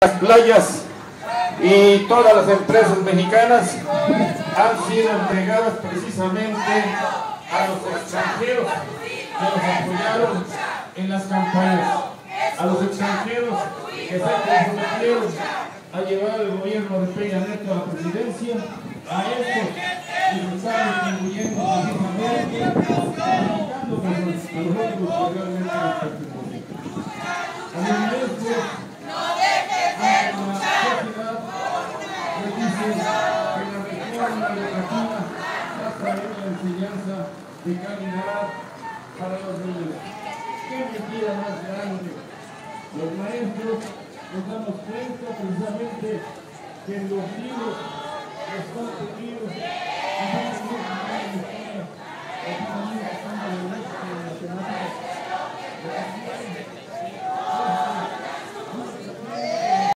Las playas y todas las empresas mexicanas han sido entregadas precisamente a los extranjeros que nos apoyaron en las campañas, a los extranjeros que se comprometieron a llevar el gobierno de Peña Nieto a la presidencia, a estos que están contribuyendo precisamente a los ómnibus que realmente nos pertenecen. A los maestros, enseñanza de calidad para los niños. ¿Qué mentira más grande? Los maestros nos damos cuenta precisamente que en los libros, los contenidos, los